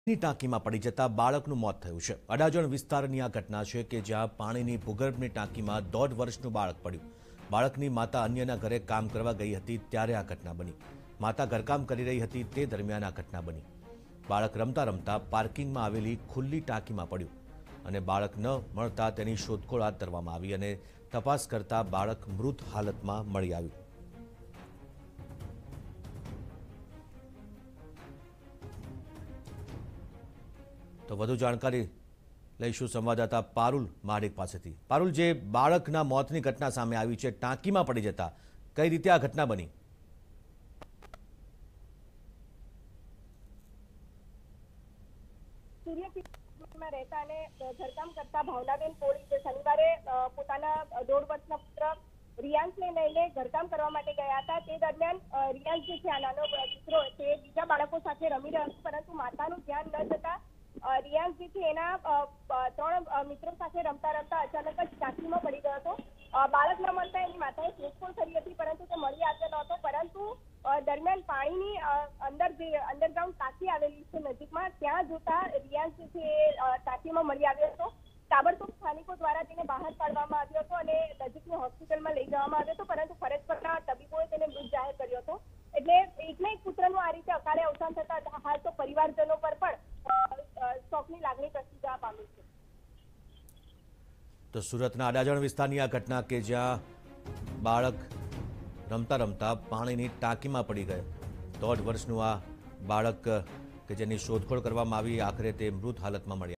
ની ટાંકીમાં પડી જતા બાળકનું મોત થયું છે। અડાજણ વિસ્તારની આ ઘટના છે કે જ્યાં પાણીની ભૂગર્ભની ટાંકીમાં 1.5 વર્ષનું બાળક પડ્યું। બાળકની માતા અન્યના ઘરે કામ કરવા ગઈ હતી ત્યારે આ ઘટના બની। માતા ઘરકામ કરી રહી હતી તે દરમિયાન આ ઘટના બની। બાળક રમતા રમતા પાર્કિંગમાં આવેલી ખુલ્લી ટાંકીમાં પડ્યું અને બાળક ન મળતા તેની શોધખોળ હાથ ધરવામાં આવી અને તપાસ કરતા બાળક મૃત હાલતમાં મળી આવ્યું। तो વધુ જાણકારી લઈશું સંવાદદાતા પારુલ માડિક પાસેથી। પારુલ, જે બાળકના મોતની ઘટના સામે આવી છે, ટાંકીમાં પડી જતા કઈ રીતે આ ઘટના બની? સૂર્યપીઠમાં રહેતા અને ઘરકામ કરતા ભાવનાબેન કોળી જે શનિવારે પોતાના 1.5 વર્ષના પુત્ર રિયાન્સને લઈને ઘરકામ કરવા માટે ગયા હતા। તે દરમિયાન રિયાન્સ જે છે આ નાનો દીકરો તે બીજા બાળકો સાથે રમી રહ્યો હતો, પરંતુ માતાનું ધ્યાન ન જતા રિયાન્સ જે છે એના 3 મિત્રો સાથે રમતા રમતા અચાનક જ ટાંકીમાં પડી ગયો હતો। બાળક ન મળતા એની માતાએ શોધખોળ કરી હતી, પરંતુ તે મળી આવ્યો નહોતો। પરંતુ દરમિયાન પાણીની અંદર જે અંડરગ્રાઉન્ડ ટાંકી આવેલી છે નજીકમાં, ત્યાં જોતા રિયાન્સ જે છે એ ટાંકીમાં મળી આવ્યો હતો। તાબડતોબ સ્થાનિકો દ્વારા તેને બહાર કાઢવામાં આવ્યો હતો અને નજીકની હોસ્પિટલમાં લઈ જવામાં આવ્યો હતો, પરંતુ ફરજ પરના તબીબોએ તેને મૃત જાહેર કર્યો હતો। એટલે એકના એક પુત્રનું આ રીતે અકાળે અવસાન થતા હાલ તો પરિવારજનો પર પણ શોકની લાગણી પ્રસરી જવા પામી છે। તો સુરતના અડાજણ વિસ્તારની આ ઘટના કે જ્યાં બાળક રમતા રમતા પાણીની ટાંકીમાં પડી ગયો। 1.5 વર્ષનું આ બાળક કે જેની શોધખોળ કરવામાં આવી, આખરે તે મૃત હાલતમાં મળ્યા।